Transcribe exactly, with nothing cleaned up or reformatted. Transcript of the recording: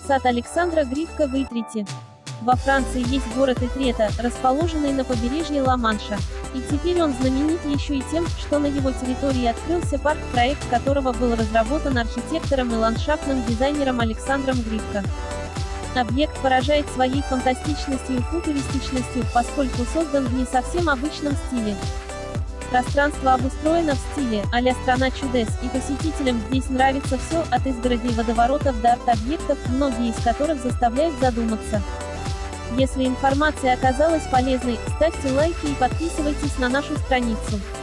Сад Александра Гривко в Итрите. Во Франции есть город Итрета, расположенный на побережье Ла-Манша. И теперь он знаменит еще и тем, что на его территории открылся парк, проект которого был разработан архитектором и ландшафтным дизайнером Александром Гривко. Объект поражает своей фантастичностью и футуристичностью, поскольку создан в не совсем обычном стиле. Пространство обустроено в стиле а-ля «Страна чудес», и посетителям здесь нравится все, от изгородей водоворотов до арт-объектов, многие из которых заставляют задуматься. Если информация оказалась полезной, ставьте лайки и подписывайтесь на нашу страницу.